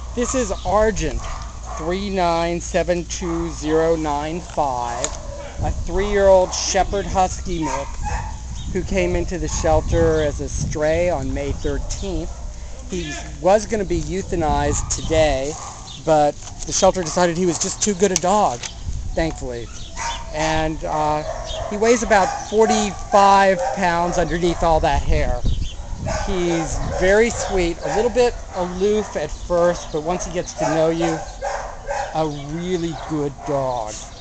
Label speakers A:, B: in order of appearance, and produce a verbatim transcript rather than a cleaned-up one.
A: This is Argent, three nine seven two zero nine five, a three-year-old Shepherd Husky mix who came into the shelter as a stray on May thirteenth. He was going to be euthanized today, but the shelter decided he was just too good a dog, thankfully. And uh, he weighs about forty-five pounds underneath all that hair. He's very sweet, a little bit aloof at first, but once he gets to know you, a really good dog.